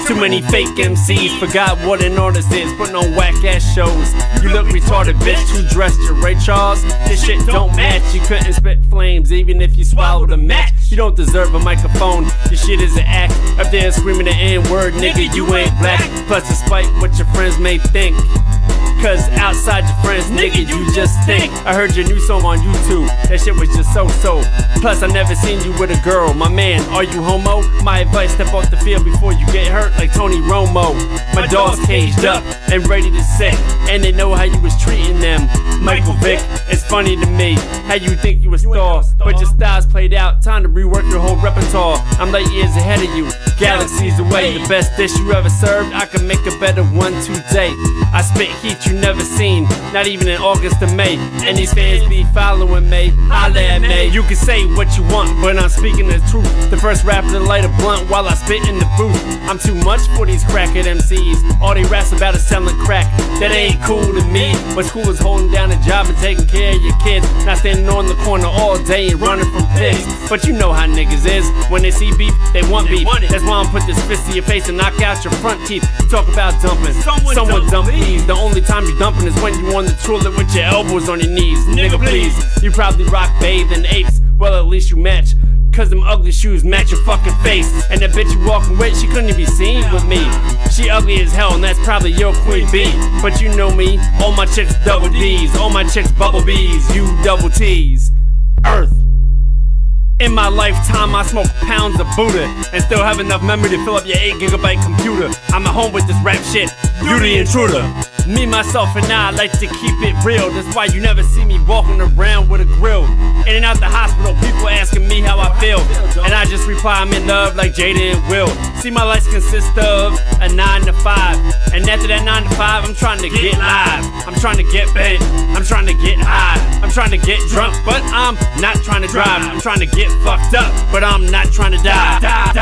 Too many fake MCs forgot what an artist is, putting on whack ass shows. You look retarded, bitch. Who dressed you, Ray Charles? This shit don't match. You couldn't spit flames even if you swallowed a match. You don't deserve a microphone. Your shit is an act. Up there screaming the N-word, nigga, you ain't black. Plus, despite what your friends may think, cause outside your friends, nigga, you just think. I heard your new song on YouTube, that shit was just so-so. Plus, I never seen you with a girl. My man, are you homo? My advice, step off the field before you get hurt like Tony Romo. My dog's caged up and ready to sick, and they know how you was treating them. Michael Vick, it's funny to me how you think you a star, but your style's played out. Time to rework your whole repertoire. I'm light years ahead of you, galaxies away. The best dish you ever served, I can make a better one today. I spit heat you never seen, not even in August or May. And these fans be following me, holla at me. You can say what you want, but I'm speaking the truth. The first rapper to light a blunt while I spit in the booth. I'm too much for these crackhead MCs. All they raps about is selling crack, that ain't cool to me. What's cool is holding down a job and taking care of your kids, not standing on the corner all day and running from pigs. But you know how niggas is, when they see beef, they want beef. That's why I'm put this fist to your face and knock out your front teeth. Talk about dumping, someone dump these. The only time you dumping is when you on the toilet with your elbows on your knees. Nigga please, you probably rock bathing apes, well at least you match, cause them ugly shoes match your fucking face. And that bitch you walking with, she couldn't even be seen with me. She ugly as hell and that's probably your queen bee. But you know me, all my chicks double D's, all my chicks bubble B's, you double T's. Earth. In my lifetime, I smoke pounds of Buddha and still have enough memory to fill up your 8GB computer. I'm at home with this rap shit, you the intruder. Me, myself, and I like to keep it real. That's why you never see me walking around with a grill. In and out the hospital, people asking me how I feel, and I just reply I'm in love like Jada and Will. See, my life consists of a 9 to 5, and after that 9 to 5, I'm trying to get live. I'm trying to get bent, I'm trying to get high, I'm trying to get drunk, but I'm not trying to drive. I'm trying to get fucked up, but I'm not trying to die.